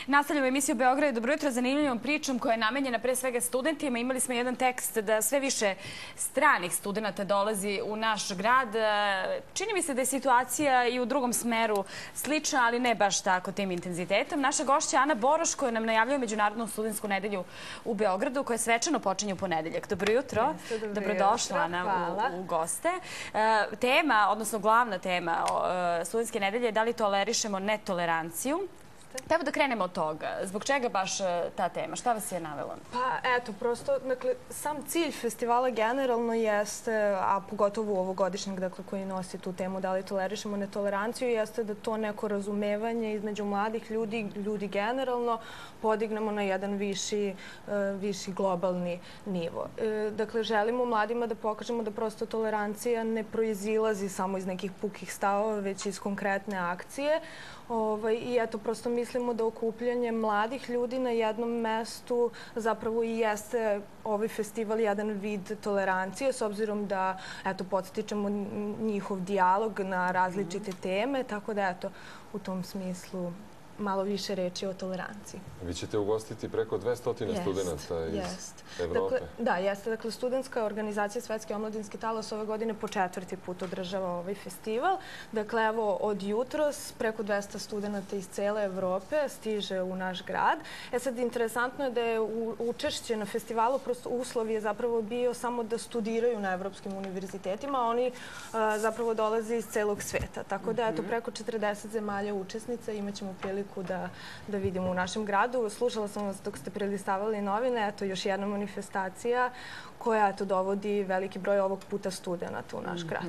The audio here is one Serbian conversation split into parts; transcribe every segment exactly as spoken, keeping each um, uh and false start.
Nastavljamo emisiju Beograd i dobro jutro zanimljivom pričom koja je namenjena pre svega studentima. Imali smo jedan tekst da sve više stranih studenta dolazi u naš grad. Čini mi se da je situacija i u drugom smeru slična, ali ne baš tako tim intenzitetom. Naša gošća Ana Boroš koja nam najavljuje Međunarodnu studentsku nedelju u Beogradu koja svečano počinje u ponedeljak. Dobro jutro. Dobrodošla Ana u goste. Tema, odnosno glavna tema studentske nedelje je da li tolerišemo netoleranciju. Pa evo da krenemo od toga. Zbog čega baš ta tema? Šta vas je navelo? Pa eto, prosto, dakle, sam cilj festivala generalno jeste, a pogotovo ovogodišnjeg, dakle, koji nosi tu temu da li tolerišemo netoleranciju, jeste da to neko razumevanje između mladih ljudi, ljudi generalno, podignemo na jedan viši, viši globalni nivo. Dakle, želimo mladima da pokažemo da prosto tolerancija ne proizilazi samo iz nekih pukih stavova, već iz konkretne akcije. I eto, prosto mislimo da okupljanje mladih ljudi na jednom mestu zapravo i jeste ovaj festival jedan vid tolerancije, s obzirom da, eto, podstičemo njihov dijalog na različite teme, tako da, eto, u tom smislu malo više reči o toleranciji. Vi ćete ugostiti preko dvesta studenta iz Evrope. Da, jeste. Dakle, studentska organizacija Svetski omladinski talas ove godine po četvrti put održava ovaj festival. Dakle, evo, od jutros preko dvesta studenta iz cele Evrope stiže u naš grad. E sad, interesantno je da je učešće na festivalu, prosto uslov je zapravo bio samo da studiraju na evropskim univerzitetima, a oni zapravo dolaze iz celog sveta. Tako da, eto, preko četrdeset zemalja učesnica imaćemo priliku da vidimo u našem gradu. Slušala sam vas dok ste prelistavali novine. Eto, još jedna manifestacija koja dovodi veliki broj ovog puta studenta u naš grad.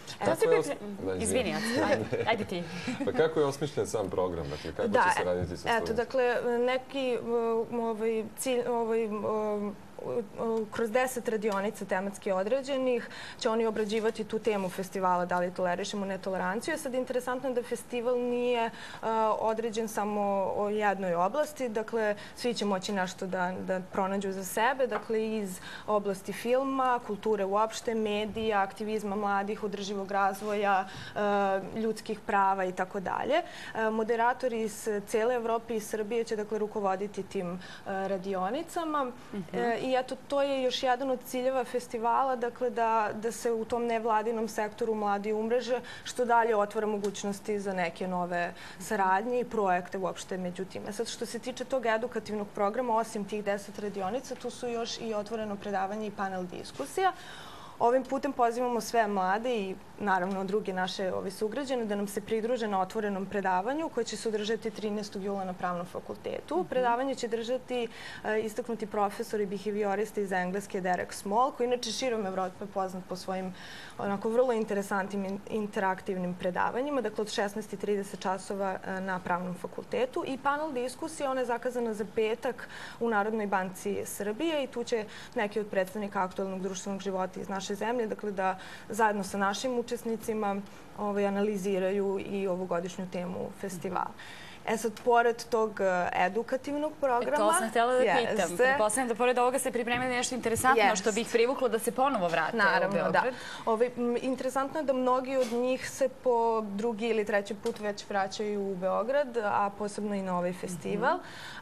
Izvini, ajde ti. Pa kako je osmišljen sam program? Kako će se raditi sa studentima? Eto, dakle, neki cilj, kroz deset radionica tematski određenih će oni obrađivati tu temu festivala da li tolerišemo netoleranciju. Sad, interesantno je da festival nije određen samo o jednoj oblasti. Dakle, svi će moći nešto da pronađu za sebe. Dakle, iz oblasti filma, kulture uopšte, medija, aktivizma mladih, održivog razvoja, ljudskih prava i tako dalje. Moderatori iz cele Evrope i Srbije će, dakle, rukovoditi tim radionicama. I eto, to je još jedan od ciljeva festivala, dakle, da se u tom nevladinom sektoru mladi umreže, što dalje otvara mogućnosti za neke nove saradnje i projekte uopšte među time. Sad, što se tiče tog edukativnog programa, osim tih deset radionica, tu su još i otvoreno predavanje i panel diskusija. Ovim putem pozivamo sve mlade i naravno druge naše sugrađane da nam se pridruže na otvorenom predavanju koje će se održati trinaestog jula na Pravnom fakultetu. Predavanje će držati istaknuti profesor i behaviorista iz Engleske Derek Small, koji inače širom Evrope poznat po svojim onako vrlo interesantnim interaktivnim predavanjima, dakle od šesnaest i trideset časova na Pravnom fakultetu. I panel diskusija, ona je zakazana za petak u Narodnoj banci Srbije i tu će neki od predstavnika aktualnog društvenog života iz naše zemlje, dakle da zajedno sa našim učesnicima analiziraju i ovogodišnju temu festivala. E sad, pored tog edukativnog programa... To sam htjela da pitam. Pretpostavljam da pored ovoga se pripremili nešto interesantno što bi ih privuklo da se ponovo vrate u Beograd. Naravno, da. Interesantno je da mnogi od njih se po drugi ili treći put već vraćaju u Beograd, a posebno i na ovaj festival.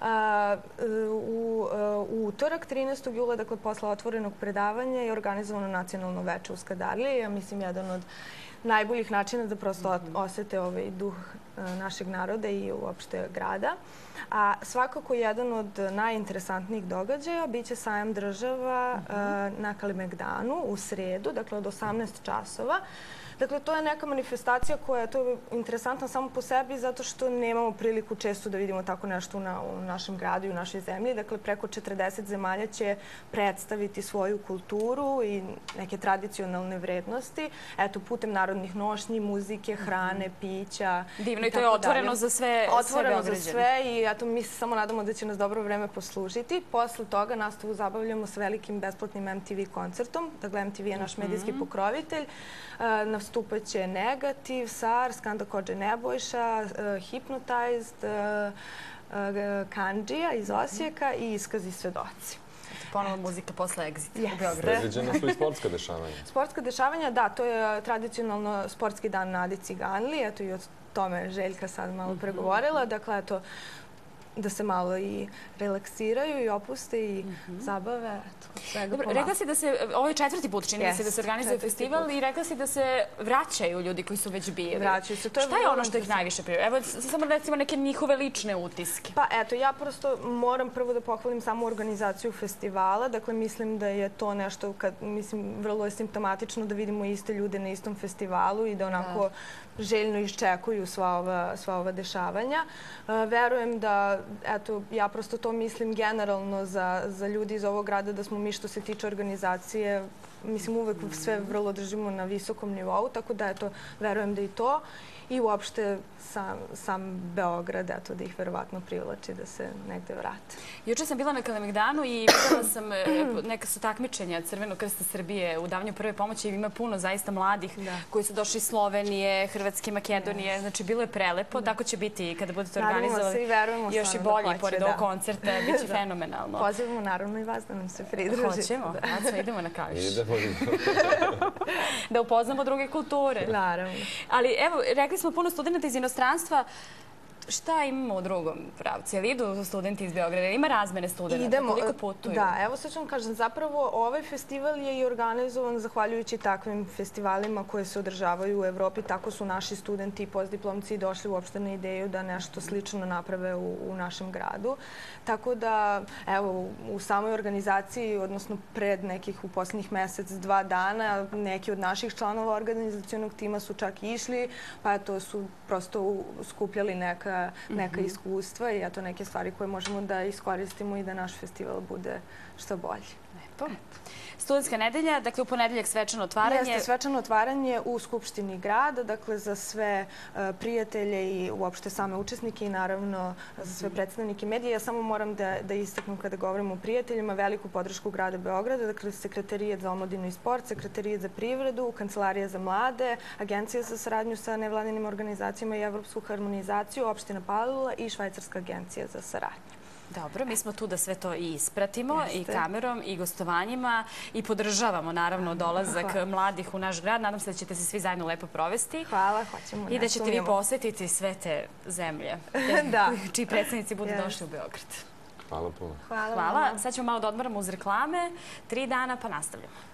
U utorak, trinaestog jula, dakle, posle otvorenog predavanja je organizovano nacionalno veče u Skadarliji. Ja mislim, jedan od najboljih načina da prosto osete ovaj duh našeg naroda i uopšte grada. A svakako jedan od najinteresantnijih događaja biće sajam država na Kalemegdanu u sredu, dakle od osamnaest časova. Dakle, to je neka manifestacija koja je interesantna samo po sebi zato što nemamo priliku često da vidimo tako nešto u našem gradu i u našoj zemlji. Dakle, preko četrdeset zemalja će predstaviti svoju kulturu i neke tradicionalne vrednosti. Eto, putem narodnih nošnji, muzike, hrane, pića. Divno, i to je otvoreno za sve Beograđane. Otvoreno za sve i eto, mi se samo nadamo da će nas dobro vreme poslužiti. Posle toga nastavu zabavljamo s velikim besplatnim M T V koncertom. Dakle, M T V je naš medijski pokrovitelj. Nastupaće Negativ, Sar, Skanda Kođe Nebojša, Hypnotized, Kandžija iz Osijeka i Iskazi svedoci. Ponovo muzika posle Exita u Beogradu. Predviđena su i sportska dešavanja. Sportska dešavanja, da, to je tradicionalno sportski dan Nadi Ciganli. Eto i o tome Željka sad malo pregovorila. Dakle, eto, da se malo i relaksiraju i opuste i zabave. Dobro, rekla si da se, ovo je četvrti put čini mi se da se organizuje festival i rekla si da se vraćaju ljudi koji su već bili. Vraćaju se. Šta je ono što ih najviše privlači? Evo, samo recimo neke njihove lične utiske. Pa eto, ja prosto moram prvo da pohvalim samu organizaciju festivala. Dakle, mislim da je to nešto, mislim, vrlo je simptomatično da vidimo iste ljude na istom festivalu i da onako željno iščekuju sva ova, sva ova dešavanja. Verujem da, eto, ja prosto to mislim generalno za, za ljudi iz ovog grada, da smo mi što se tiče organizacije, mislim, uvek sve vrlo držimo na visokom nivou, tako da, eto, verujem da i to. I uopšte sam, sam Beograd, eto, da ih verovatno privlači da se negde vrate. Juče sam bila na Kalemegdanu i videla sam neka su takmičenja Crvenog krsta Srbije u davanju prve pomoći i ima puno zaista mladih koji su došli iz Slovenije, Hrvatske, Makedonije. Znači, bilo je prelepo. Tako će biti i kada budete organizovali još i bolje pored ovog koncerta. Biće fenomenalno. Pozivamo naravno i vas da nam se pridružite. Hoćemo. Znači, idemo na kaviš. Idemo, idemo. Da upoznamo druge kulture. Naravno. Ali evo, rekli smo puno studenta iz inostranstva. Šta imamo u drugom pravcu? Jel idu studenti iz Beograda? Ima razmene studenta? Idemo. Koliko putuju? Da, evo sad ću vam kažem, zapravo ovaj festival je i organizovan zahvaljujući takvim festivalima koje se održavaju u Evropi. Tako su naši studenti i postdiplomci došli uopšte na ideju da nešto slično naprave u, u našem gradu. Tako da, evo, u samoj organizaciji, odnosno pred nekih u posljednjih mesec, dva dana, neki od naših članova organizacionog tima su čak išli, pa to su prosto skupljali neka neka iskustva i eto neke stvari koje možemo da iskoristimo i da naš festival bude što bolji. Lepo. Studentska nedelja, dakle u ponedeljak svečano otvaranje. Jeste, svečano otvaranje u Skupštini grada, dakle za sve prijatelje i uopšte same učesnike i naravno za sve predstavnike medija. Ja samo moram da, da istaknem kada govorimo o prijateljima veliku podršku grada Beograda, dakle Sekretarijat za omladinu i sport, Sekretarijat za privredu, Kancelarija za mlade, Agencija za saradnju sa nevladinim organizacijama i evropsku harmonizaciju, Opština Palilula i Švajcarska agencija za saradnju. Dobro, mi smo tu da sve to i ispratimo i kamerom i gostovanjima i podržavamo naravno dolazak mladih u naš grad. Nadam se da ćete se svi zajedno lepo provesti. Hvala, hoćemo. I da ćete vi posjetiti sve te zemlje čiji predstavnici budu došli u Beograd. Hvala puno. Hvala. Sad ćemo malo da odmaramo uz reklame. Tri dana pa nastavljamo.